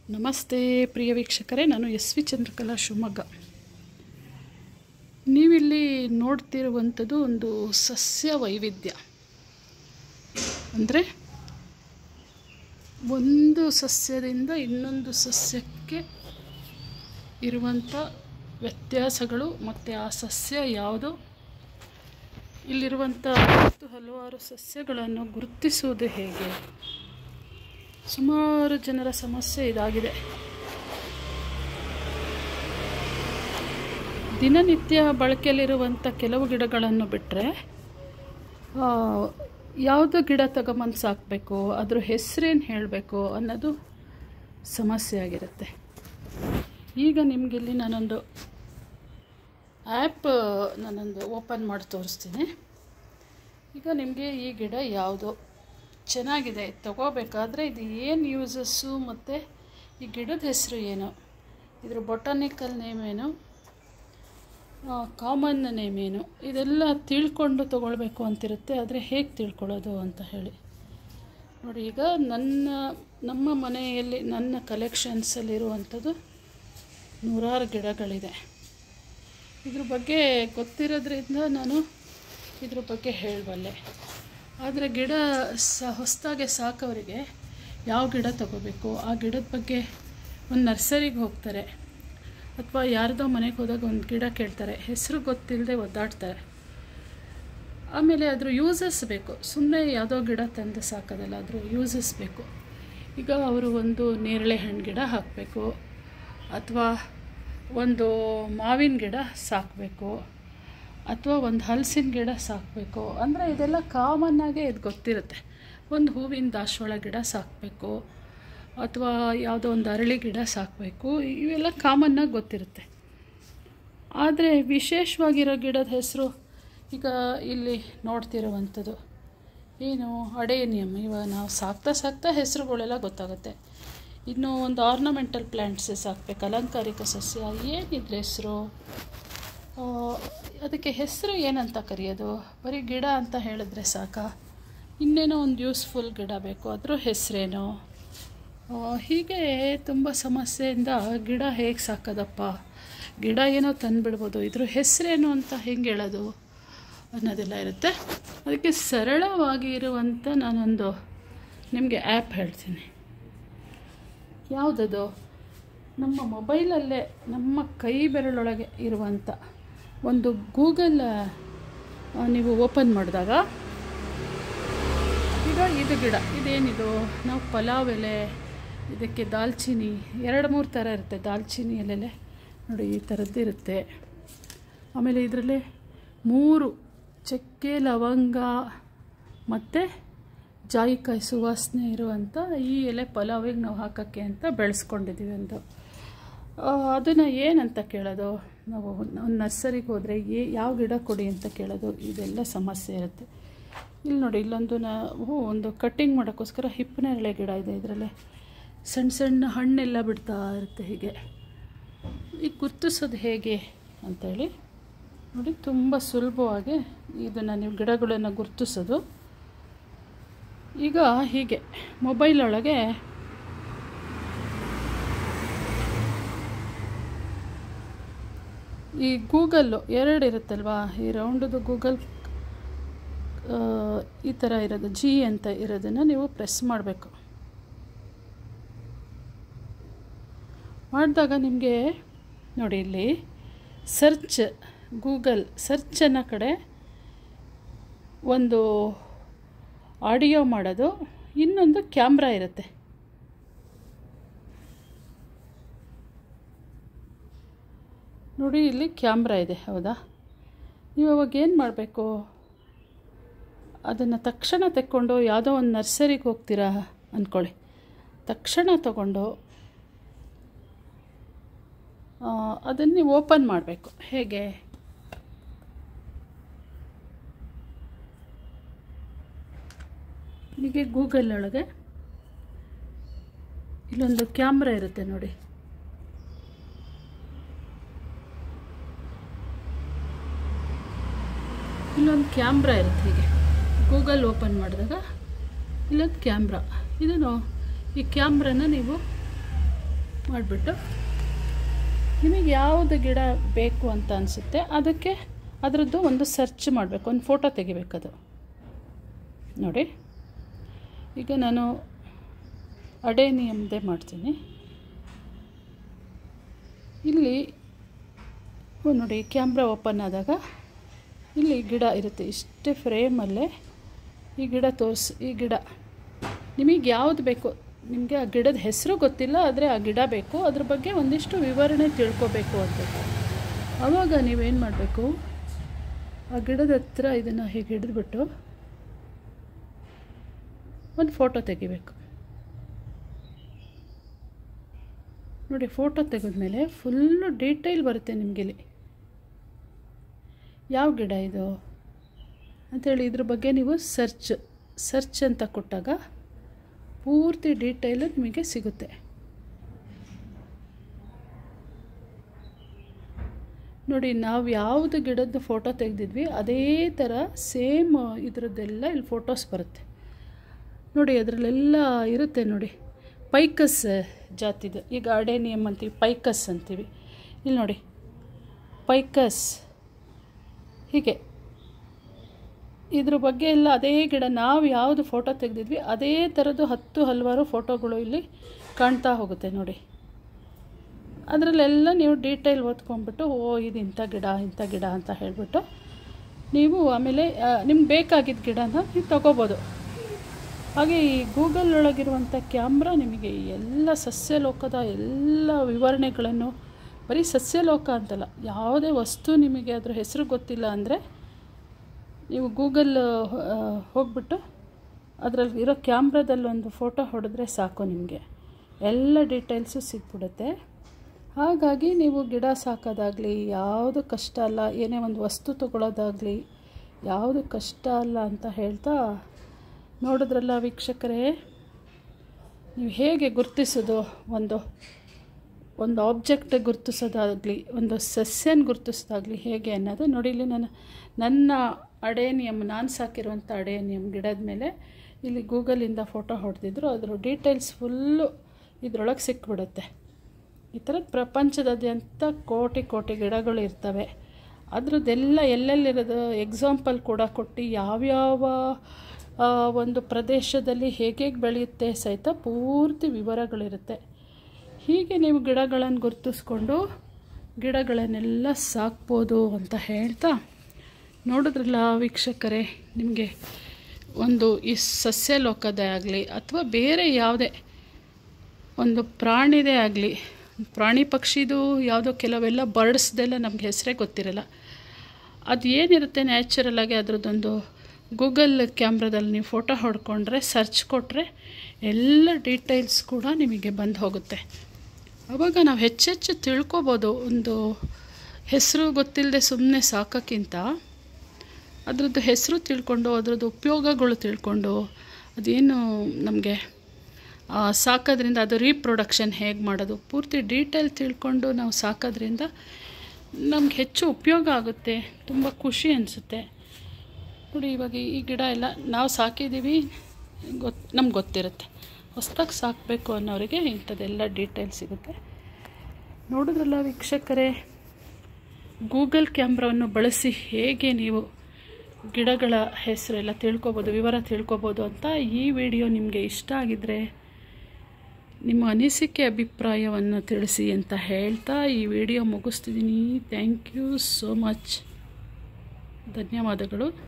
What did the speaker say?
ನಮಸ್ತೆ ಪ್ರಿಯ ವೀಕ್ಷಕರೇ, ನಾನು ಎಸ್ ವಿ ಚಂದ್ರಕಲಾ ಶಿವಮೊಗ್ಗ. ನೀವಿಲ್ಲಿ ನೋಡ್ತಿರುವಂಥದ್ದು ಒಂದು ಸಸ್ಯ ವೈವಿಧ್ಯ. ಅಂದರೆ ಒಂದು ಸಸ್ಯದಿಂದ ಇನ್ನೊಂದು ಸಸ್ಯಕ್ಕೆ ಇರುವಂಥ ವ್ಯತ್ಯಾಸಗಳು ಮತ್ತು ಆ ಸಸ್ಯ ಯಾವುದು, ಇಲ್ಲಿರುವಂಥ ಹಲವಾರು ಸಸ್ಯಗಳನ್ನು ಗುರುತಿಸುವುದು ಹೇಗೆ. ಸುಮಾರು ಜನರ ಸಮಸ್ಯೆ ಇದಾಗಿದೆ. ದಿನನಿತ್ಯ ಬಳಕೆಯಲ್ಲಿರುವಂಥ ಕೆಲವು ಗಿಡಗಳನ್ನು ಬಿಟ್ಟರೆ ಯಾವುದು ಗಿಡ ತಗೊಂಬಂದು ಸಾಕಬೇಕು, ಅದ್ರ ಹೆಸರೇನು ಹೇಳಬೇಕು ಅನ್ನೋದು ಸಮಸ್ಯೆ ಆಗಿರುತ್ತೆ. ಈಗ ನಿಮಗಿಲ್ಲಿ ನಾನೊಂದು ಆ್ಯಪ್ ಓಪನ್ ಮಾಡಿ ತೋರಿಸ್ತೀನಿ. ಈಗ ನಿಮಗೆ ಈ ಗಿಡ ಯಾವುದು ಚೆನ್ನಾಗಿದೆ ತಗೋಬೇಕಾದ್ರೆ ಇದು ಏನು ಯೂಸಸ್ಸು ಮತ್ತು ಈ ಗಿಡದ ಹೆಸರು ಏನು, ಇದ್ರ ಬೊಟಾನಿಕಲ್ ನೇಮ್ ಏನು, ಕಾಮನ್ ನೇಮ್ ಏನು, ಇದೆಲ್ಲ ತಿಳ್ಕೊಂಡು ತೊಗೊಳ್ಬೇಕು ಅಂತಿರುತ್ತೆ. ಆದರೆ ಹೇಗೆ ತಿಳ್ಕೊಳ್ಳೋದು ಅಂತ ಹೇಳಿ ನೋಡಿ. ಈಗ ನಮ್ಮ ಮನೆಯಲ್ಲಿ ನನ್ನ ಕಲೆಕ್ಷನ್ಸಲ್ಲಿರುವಂಥದ್ದು ನೂರಾರು ಗಿಡಗಳಿದೆ. ಇದ್ರ ಬಗ್ಗೆ ಗೊತ್ತಿರೋದ್ರಿಂದ ನಾನು ಇದ್ರ ಬಗ್ಗೆ ಹೇಳಬಲ್ಲೆ. ಆದರೆ ಗಿಡ ಹೊಸದಾಗೆ ಸಾಕೋರಿಗೆ ಯಾವ ಗಿಡ ತಗೋಬೇಕು, ಆ ಗಿಡದ ಬಗ್ಗೆ ಒಂದು ನರ್ಸರಿಗೆ ಹೋಗ್ತಾರೆ ಅಥವಾ ಯಾರ್ದೋ ಮನೆಗೆ ಹೋದಾಗ ಒಂದು ಗಿಡ ಕೇಳ್ತಾರೆ, ಹೆಸರು ಗೊತ್ತಿಲ್ಲದೆ ಒದ್ದಾಡ್ತಾರೆ. ಆಮೇಲೆ ಅದ್ರ ಯೂಸಸ್ ಬೇಕು. ಸುಮ್ಮನೆ ಯಾವುದೋ ಗಿಡ ತಂದು ಸಾಕೋದಲ್ಲ, ಅದ್ರ ಯೂಸಸ್ ಬೇಕು. ಈಗ ಅವರು ಒಂದು ನೇರಳೆ ಹಣ್ಣು ಗಿಡ ಹಾಕಬೇಕು ಅಥವಾ ಒಂದು ಮಾವಿನ ಗಿಡ ಸಾಕಬೇಕು ಅಥವಾ ಒಂದು ಹಲಸಿನ ಗಿಡ ಸಾಕಬೇಕು. ಅಂದರೆ ಇದೆಲ್ಲ ಕಾಮನ್ನಾಗೆ ಇದು ಗೊತ್ತಿರುತ್ತೆ. ಒಂದು ಹೂವಿನ ದಾಸವಾಳ ಗಿಡ ಸಾಕಬೇಕು ಅಥವಾ ಯಾವುದೋ ಒಂದು ಅರಳಿ ಗಿಡ ಸಾಕಬೇಕು, ಇವೆಲ್ಲ ಕಾಮನ್ನಾಗಿ ಗೊತ್ತಿರುತ್ತೆ. ಆದರೆ ವಿಶೇಷವಾಗಿರೋ ಗಿಡದ ಹೆಸರು ಈಗ ಇಲ್ಲಿ ನೋಡ್ತಿರೋವಂಥದ್ದು ಏನು, ಅಡೇನಿಯಮ್. ಇವಾಗ ನಾವು ಸಾಕ್ತಾ ಹೆಸರುಗಳೆಲ್ಲ ಗೊತ್ತಾಗುತ್ತೆ. ಇನ್ನು ಒಂದು ಆರ್ನಮೆಂಟಲ್ ಪ್ಲ್ಯಾಂಟ್ಸೇ ಸಾಕಬೇಕು, ಅಲಂಕಾರಿಕ ಸಸ್ಯ. ಏನಿದ್ರೆ ಹೆಸರು, ಅದಕ್ಕೆ ಹೆಸರು ಏನಂತ ಕರೆಯೋದು? ಬರೀ ಗಿಡ ಅಂತ ಹೇಳಿದ್ರೆ ಸಾಕಾ? ಇನ್ನೇನೋ ಒಂದು ಯೂಸ್ಫುಲ್ ಗಿಡ ಬೇಕು, ಅದ್ರ ಹೆಸರೇನೋ? ಹೀಗೆ ತುಂಬ ಸಮಸ್ಯೆಯಿಂದ ಗಿಡ ಹೇಗೆ ಸಾಕೋದಪ್ಪ, ಗಿಡ ಏನೋ ತಂದುಬಿಡ್ಬೋದು, ಇದ್ರ ಹೆಸರೇನು ಅಂತ ಹೆಂಗೆ ಹೇಳೋದು ಅನ್ನೋದೆಲ್ಲ ಇರುತ್ತೆ. ಅದಕ್ಕೆ ಸರಳವಾಗಿ ಇರುವಂಥ ನಾನೊಂದು ನಿಮಗೆ ಆ್ಯಪ್ ಹೇಳ್ತೀನಿ. ಯಾವುದದು? ನಮ್ಮ ಮೊಬೈಲಲ್ಲೇ ನಮ್ಮ ಕೈ ಬೆರಳೊಳಗೆ ಇರುವಂಥ ಒಂದು ಗೂಗಲ್ ನೀವು ಓಪನ್ ಮಾಡಿದಾಗ ಈಗ ಇದು ಗಿಡ ಇದೇನಿದು, ನಾವು ಪಲಾವ್ ಎಲೆ, ಇದಕ್ಕೆ ದಾಲ್ಚಿನ್ನಿ 2-3 ಥರ ಇರುತ್ತೆ. ದಾಲ್ಚಿನ್ನಿ ಎಲೆಲೆ ನೋಡಿ ಈ ಥರದ್ದಿರುತ್ತೆ. ಆಮೇಲೆ ಇದರಲ್ಲಿ 3 ಚಕ್ಕೆ, ಲವಂಗ ಮತ್ತು ಜಾಯಿಕಾಯಿ ಸುವಾಸನೆ ಇರುವಂಥ ಈ ಎಲೆ ಪಲಾವಿಗೆ ನಾವು ಹಾಕೋಕ್ಕೆ ಅಂತ ಬೆಳೆಸ್ಕೊಂಡಿದ್ದೀವಿ. ಅದನ್ನು ಏನಂತ ಕೇಳೋದು? ನಾವು ಒಂದು ನರ್ಸರಿಗೆ ಹೋದರೆ ಯಾವ ಗಿಡ ಕೊಡಿ ಅಂತ ಕೇಳೋದು, ಇದೆಲ್ಲ ಸಮಸ್ಯೆ ಇರುತ್ತೆ. ಇಲ್ಲಿ ನೋಡಿ, ಇಲ್ಲೊಂದು ಒಂದು ಕಟ್ಟಿಂಗ್ ಮಾಡೋಕ್ಕೋಸ್ಕರ ಹಿಪ್ಪನೇರಳೆ ಗಿಡ ಇದೆ. ಇದರಲ್ಲಿ ಸಣ್ಣ ಹಣ್ಣೆಲ್ಲ ಬಿಡ್ತಾ ಇರುತ್ತೆ. ಹೀಗೆ ಈಗ ಗುರ್ತಿಸೋದು ಹೇಗೆ ಅಂಥೇಳಿ ನೋಡಿ, ತುಂಬ ಸುಲಭವಾಗಿ ಇದನ್ನು ನೀವು ಗಿಡಗಳನ್ನು ಗುರ್ತಿಸೋದು. ಈಗ ಹೀಗೆ ಮೊಬೈಲೊಳಗೆ ಈ ಗೂಗಲ್ಲು 2 ಇರುತ್ತಲ್ವಾ, ಈ ರೌಂಡದು ಗೂಗಲ್ ಈ ಥರ ಇರೋದು G ಅಂತ ಇರೋದನ್ನು ನೀವು ಪ್ರೆಸ್ ಮಾಡಬೇಕು. ಮಾಡಿದಾಗ ನಿಮಗೆ ನೋಡಿ ಇಲ್ಲಿ ಸರ್ಚ್, ಗೂಗಲ್ ಸರ್ಚ್ ಅನ್ನೋ ಕಡೆ ಒಂದು ಆಡಿಯೋ ಮಾಡೋದು, ಇನ್ನೊಂದು ಕ್ಯಾಮ್ರಾ ಇರುತ್ತೆ. ನೋಡಿ ಇಲ್ಲಿ ಕ್ಯಾಮ್ರಾ ಇದೆ, ಹೌದಾ? ನೀವು ಅವಾಗ ಏನು ಮಾಡಬೇಕು, ಅದನ್ನು ತಕ್ಷಣ ತೆಕ್ಕೊಂಡು ಯಾವುದೋ ಒಂದು ನರ್ಸರಿಗೆ ಹೋಗ್ತೀರಾ ಅಂದ್ಕೊಳ್ಳಿ, ತಕ್ಷಣ ತಗೊಂಡು ಅದನ್ನು ನೀವು ಓಪನ್ ಮಾಡಬೇಕು. ಹೇಗೆ? ಹೀಗೆ ಗೂಗಲ್ ಒಳಗೆ ಇಲ್ಲೊಂದು ಕ್ಯಾಮ್ರಾ ಇರುತ್ತೆ ನೋಡಿ. ಇಲ್ಲೊಂದು ಕ್ಯಾಮ್ರಾ ಇರುತ್ತೆ. ಹೀಗೆ ಗೂಗಲ್ ಓಪನ್ ಮಾಡಿದಾಗ ಇಲ್ಲೊಂದು ಕ್ಯಾಮ್ರಾ, ಇದನ್ನು ಈ ಕ್ಯಾಮ್ರಾನ ನೀವು ಮಾಡಿಬಿಟ್ಟು ನಿಮಗೆ ಯಾವುದು ಗಿಡ ಬೇಕು ಅಂತ ಅನಿಸುತ್ತೆ ಅದಕ್ಕೆ ಅದರದ್ದು ಒಂದು ಸರ್ಚ್ ಮಾಡಬೇಕು, ಒಂದು ಫೋಟೋ ತೆಗಿಬೇಕದು. ನೋಡಿ, ಈಗ ನಾನು ಅಡೇನಿಯಮ್ದೇ ಮಾಡ್ತೀನಿ. ಇಲ್ಲಿ ನೋಡಿ, ಕ್ಯಾಮ್ರಾ ಓಪನ್ ಆದಾಗ ಇಲ್ಲಿ ಗಿಡ ಇರುತ್ತೆ, ಇಷ್ಟೇ ಫ್ರೇಮಲ್ಲೇ ಈ ಗಿಡ ಈ ಗಿಡ ನಿಮಗೆ ಯಾವುದು ಬೇಕು, ನಿಮಗೆ ಆ ಗಿಡದ ಹೆಸರು ಗೊತ್ತಿಲ್ಲ, ಆದರೆ ಆ ಗಿಡ ಬೇಕು, ಅದ್ರ ಬಗ್ಗೆ ಒಂದಿಷ್ಟು ವಿವರಣೆ ತಿಳ್ಕೊಬೇಕು ಅಂತ. ಆವಾಗ ನೀವೇನು ಮಾಡಬೇಕು, ಆ ಗಿಡದ ಹತ್ರ ಇದನ್ನು ಹೀಗೆ ಹಿಡಿದ್ಬಿಟ್ಟು ಒಂದು ಫೋಟೋ ತೆಗಿಬೇಕು. ನೋಡಿ, ಫೋಟೋ ತೆಗೆದ್ಮೇಲೆ ಫುಲ್ಲು ಡೀಟೇಲ್ ಬರುತ್ತೆ ನಿಮಗಿಲ್ಲಿ. ಯಾವ ಗಿಡ ಇದು ಅಂಥೇಳಿ ಇದ್ರ ಬಗ್ಗೆ ನೀವು ಸರ್ಚ್ ಅಂತ ಕೊಟ್ಟಾಗ ಪೂರ್ತಿ ಡೀಟೇಲು ನಿಮಗೆ ಸಿಗುತ್ತೆ. ನೋಡಿ, ನಾವು ಯಾವುದು ಗಿಡದ್ದು ಫೋಟೋ ತೆಗೆದಿದ್ವಿ ಅದೇ ಥರ ಸೇಮ್ ಇದರದ್ದೆಲ್ಲ ಇಲ್ಲಿ ಫೋಟೋಸ್ ಬರುತ್ತೆ. ನೋಡಿ, ಅದರಲ್ಲೆಲ್ಲ ಇರುತ್ತೆ. ನೋಡಿ, ಪೈಕಸ್ ಜಾತಿದು, ಈಗ ಅಡೇನಿಯಮ್ ಅಂತೀವಿ, ಪೈಕಸ್ ಅಂತೀವಿ. ಇಲ್ಲಿ ನೋಡಿ, ಪೈಕಸ್, ಹೀಗೆ ಇದ್ರ ಬಗ್ಗೆ ಎಲ್ಲ ಅದೇ ಗಿಡ ನಾವು ಯಾವುದು ಫೋಟೋ ತೆಗೆದಿದ್ವಿ ಅದೇ ಥರದ್ದು ಹಲವಾರು ಫೋಟೋಗಳು ಇಲ್ಲಿ ಕಾಣ್ತಾ ಹೋಗುತ್ತೆ. ನೋಡಿ, ಅದರಲ್ಲೆಲ್ಲ ನೀವು ಡೀಟೇಲ್ ಓದ್ಕೊಂಡ್ಬಿಟ್ಟು ಇದು ಇಂಥ ಗಿಡ ಅಂತ ಹೇಳಿಬಿಟ್ಟು ನೀವು ಆಮೇಲೆ ನಿಮ್ಗೆ ಬೇಕಾಗಿದ್ದ ಗಿಡನ ನೀವು ತೊಗೋಬೋದು. ಹಾಗೆ ಈ ಗೂಗಲ್ ಒಳಗಿರುವಂಥ ಕ್ಯಾಮ್ರಾ ನಿಮಗೆ ಎಲ್ಲ ಸಸ್ಯಲೋಕದ ಎಲ್ಲ ವಿವರಣೆಗಳನ್ನು, ಬರೀ ಸಸ್ಯಲೋಕ ಅಂತಲ್ಲ, ಯಾವುದೇ ವಸ್ತು ನಿಮಗೆ ಅದರ ಹೆಸರು ಗೊತ್ತಿಲ್ಲ ಅಂದರೆ ನೀವು ಗೂಗಲ್ ಹೋಗ್ಬಿಟ್ಟು ಅದರಲ್ಲಿ ಇರೋ ಕ್ಯಾಮ್ರಾದಲ್ಲೊಂದು ಫೋಟೋ ಹೊಡೆದ್ರೆ ಸಾಕು, ನಿಮಗೆ ಎಲ್ಲ ಡೀಟೇಲ್ಸು ಸಿಕ್ಬಿಡುತ್ತೆ. ಹಾಗಾಗಿ ನೀವು ಗಿಡ ಸಾಕೋದಾಗಲಿ ಯಾವುದು ಕಷ್ಟ ಅಲ್ಲ, ಏನೇ ಒಂದು ವಸ್ತು ತೊಗೊಳ್ಳೋದಾಗಲಿ ಯಾವುದು ಕಷ್ಟ ಅಲ್ಲ ಅಂತ ಹೇಳ್ತಾ, ನೋಡಿದ್ರಲ್ಲ ವೀಕ್ಷಕರೇ, ನೀವು ಹೇಗೆ ಗುರುತಿಸೋದು, ಒಂದು ಆಬ್ಜೆಕ್ಟ್ ಗುರುತಿಸೋದಾಗಲಿ ಒಂದು ಸಸ್ಯನ ಗುರುತಿಸೋದಾಗಲಿ ಹೇಗೆ ಅನ್ನೋದು ನೋಡಿ. ಇಲ್ಲಿ ನನ್ನ ಅಡೇನಿಯಮ್, ನಾನು ಸಾಕಿರುವಂಥ ಅಡೇನಿಯಮ್ ಗಿಡದ ಮೇಲೆ ಇಲ್ಲಿ ಗೂಗಲಿಂದ ಫೋಟೋ ಹೊಡೆದಿದ್ರು, ಅದರ ಡೀಟೇಲ್ಸ್ ಫುಲ್ಲು ಇದರೊಳಗೆ ಸಿಕ್ಬಿಡುತ್ತೆ. ಈ ಥರದ ಪ್ರಪಂಚದಾದ್ಯಂತ ಕೋಟಿ ಗಿಡಗಳು ಇರ್ತವೆ. ಅದರದ್ದೆಲ್ಲ ಎಲ್ಲೆಲ್ಲಿರೋದು ಎಕ್ಸಾಂಪಲ್ ಕೂಡ ಕೊಟ್ಟು ಯಾವ್ಯಾವ ಒಂದು ಪ್ರದೇಶದಲ್ಲಿ ಹೇಗೆ ಬೆಳೆಯುತ್ತೆ ಸಹಿತ ಪೂರ್ತಿ ವಿವರಗಳಿರುತ್ತೆ. ಹೀಗೆ ನೀವು ಗಿಡಗಳನ್ನು ಗುರುತಿಸ್ಕೊಂಡು ಗಿಡಗಳನ್ನೆಲ್ಲ ಸಾಕ್ಬೋದು ಅಂತ ಹೇಳ್ತಾ, ನೋಡಿದ್ರಲ್ಲ ವೀಕ್ಷಕರೇ, ನಿಮಗೆ ಒಂದು ಈ ಸಸ್ಯಲೋಕದೇ ಆಗಲಿ ಅಥವಾ ಬೇರೆ ಯಾವುದೇ ಒಂದು ಪ್ರಾಣಿದೇ ಆಗಲಿ, ಪ್ರಾಣಿ ಪಕ್ಷಿದು ಯಾವುದೋ ಕೆಲವೆಲ್ಲ ಬರ್ಡ್ಸ್ದೆಲ್ಲ ನಮಗೆ ಹೆಸರೇ ಗೊತ್ತಿರಲ್ಲ. ಅದು ಏನಿರುತ್ತೆ ನ್ಯಾಚುರಲಾಗಿ ಅದರದ್ದೊಂದು ಗೂಗಲ್ ಕ್ಯಾಮ್ರಾದಲ್ಲಿ ನೀವು ಫೋಟೋ ಹೊಡ್ಕೊಂಡ್ರೆ ಸರ್ಚ್ ಕೊಟ್ಟರೆ ಎಲ್ಲ ಡೀಟೇಲ್ಸ್ ಕೂಡ ನಿಮಗೆ ಬಂದು ಹೋಗುತ್ತೆ. ಆವಾಗ ನಾವು ಹೆಚ್ಚೆಚ್ಚು ತಿಳ್ಕೊಬೋದು. ಒಂದು ಹೆಸರು ಗೊತ್ತಿಲ್ಲದೆ ಸುಮ್ಮನೆ ಸಾಕೋಕ್ಕಿಂತ ಅದರದ್ದು ಹೆಸರು ತಿಳ್ಕೊಂಡು ಅದರದ್ದು ಉಪಯೋಗಗಳು ತಿಳ್ಕೊಂಡು ಅದೇನು ನಮಗೆ ಸಾಕೋದ್ರಿಂದ ಅದು ರೀಪ್ರೊಡಕ್ಷನ್ ಹೇಗೆ ಮಾಡೋದು ಪೂರ್ತಿ ಡೀಟೇಲ್ ತಿಳ್ಕೊಂಡು ನಾವು ಸಾಕೋದ್ರಿಂದ ನಮ್ಗೆ ಹೆಚ್ಚು ಉಪಯೋಗ ಆಗುತ್ತೆ, ತುಂಬ ಖುಷಿ ಅನಿಸುತ್ತೆ. ನೋಡಿ, ಇವಾಗ ಈ ಗಿಡ ಎಲ್ಲ ನಾವು ಸಾಕಿದ್ದೀವಿ, ನಮ್ಗೆ ಗೊತ್ತಿರುತ್ತೆ. ಹೊಸದಾಗಿ ಸಾಕಬೇಕು ಅನ್ನೋರಿಗೆ ಇಂಥದ್ದೆಲ್ಲ ಡೀಟೇಲ್ ಸಿಗುತ್ತೆ. ನೋಡಿದ್ರಲ್ಲ ವೀಕ್ಷಕರೇ, ಗೂಗಲ್ ಕ್ಯಾಮ್ರಾವನ್ನು ಬಳಸಿ ಹೇಗೆ ನೀವು ಗಿಡಗಳ ಹೆಸರೆಲ್ಲ ತಿಳ್ಕೊಬೋದು, ವಿವರ ತಿಳ್ಕೊಬೋದು ಅಂತ. ಈ ವಿಡಿಯೋ ನಿಮಗೆ ಇಷ್ಟ ಆಗಿದ್ದರೆ ನಿಮ್ಮ ಅನಿಸಿಕೆ ಅಭಿಪ್ರಾಯವನ್ನು ತಿಳಿಸಿ ಅಂತ ಹೇಳ್ತಾ ಈ ವಿಡಿಯೋ ಮುಗಿಸ್ತಿದ್ದೀನಿ. Thank you so much. ಧನ್ಯವಾದಗಳು.